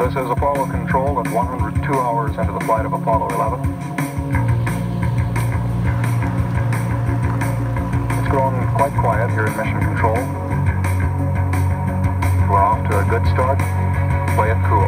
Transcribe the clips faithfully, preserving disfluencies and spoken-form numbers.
This is Apollo Control at one hundred two hours into the flight of Apollo eleven. It's grown quite quiet here in Mission Control. We're off to a good start. Play it cool.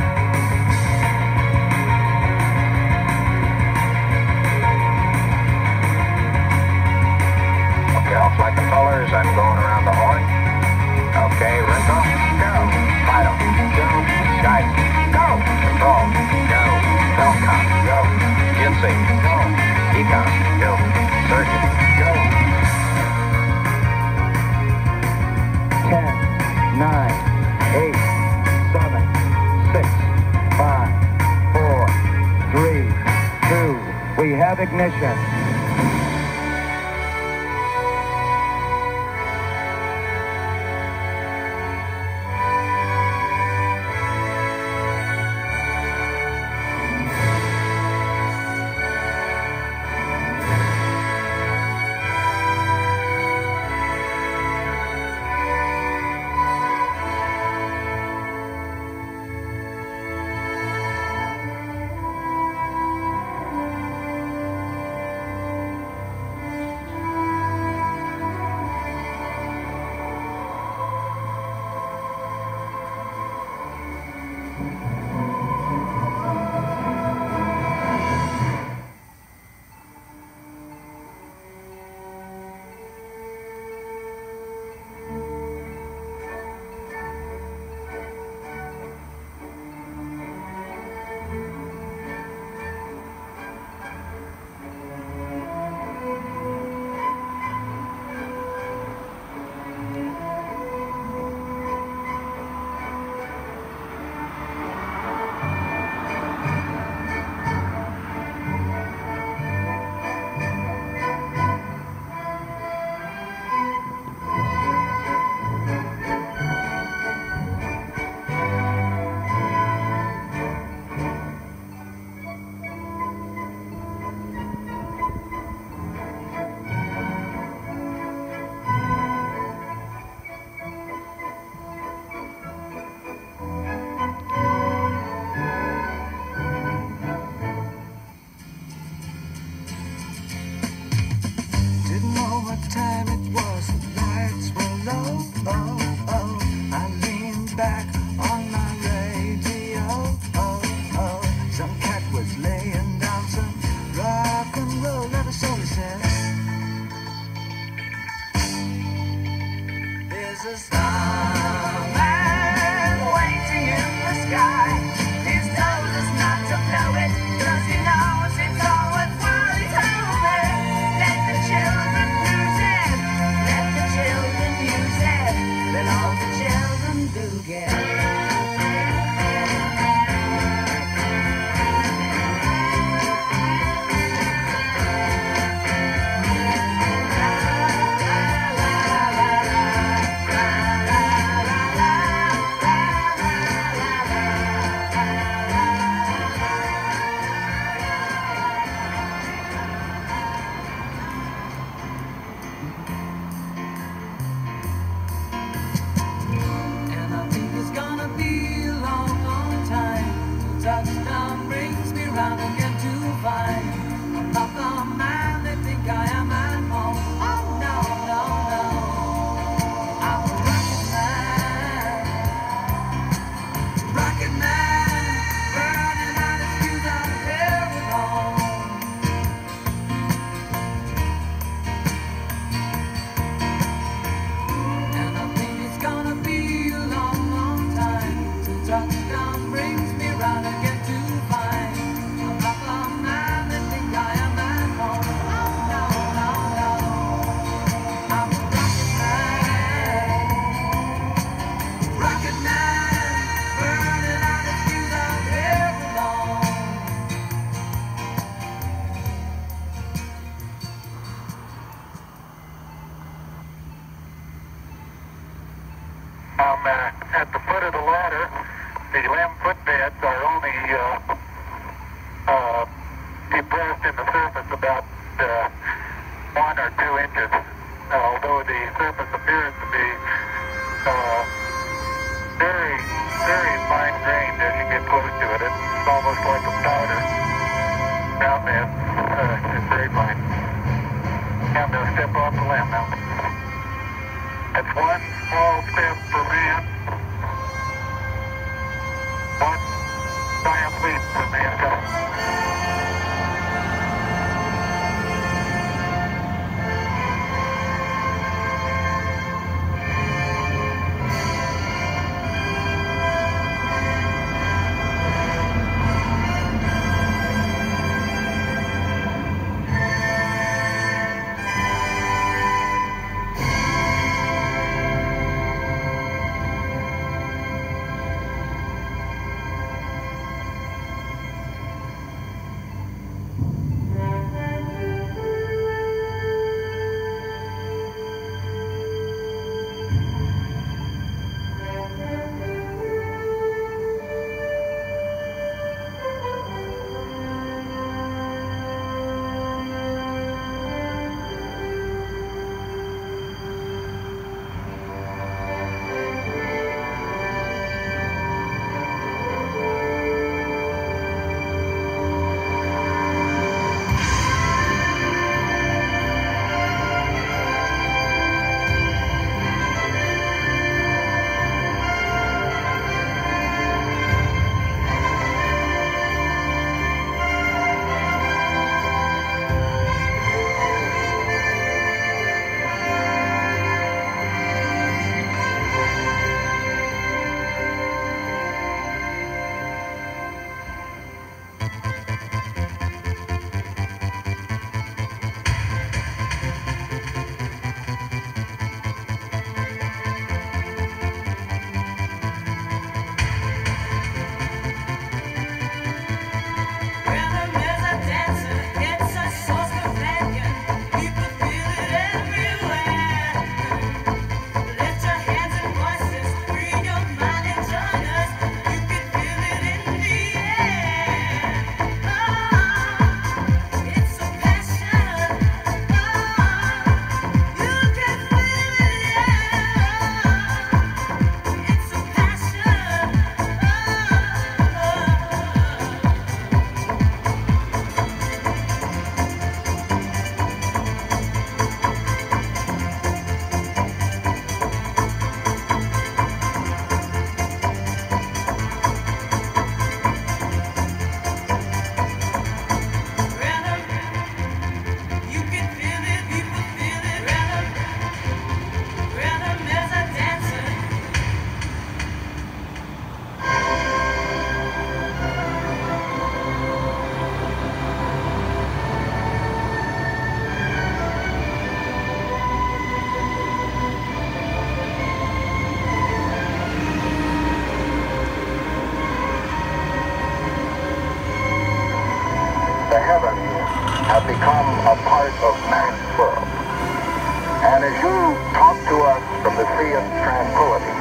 Okay, I'll flag the colors. I'm going around the horn. Okay, Ringo, go. Fido, go. Guide, go. Control, go. Telcom, go. Ginsey, go. Econ, go. Surgeon, go. Ten, nine, eight, seven, six, five, four, three, two. We have ignition. Um, uh, at the foot of the ladder, the lamb footbeds are only uh, uh, depressed in the surface about uh, one or two inches, uh, although the surface appears to be uh, very, very fine grained as you get close to it. It's almost like a powder. Now, man, uh, it's very fine. Now I'm going to step off the limb now. That's one small step for man, one giant leap for mankind. The heavens have become a part of man's world. And as you talk to us from the sea of tranquility,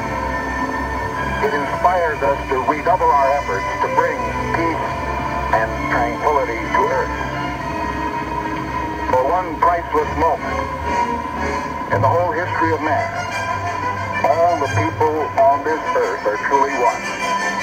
it inspires us to redouble our efforts to bring peace and tranquility to Earth. For one priceless moment in the whole history of man, all the people on this earth are truly one.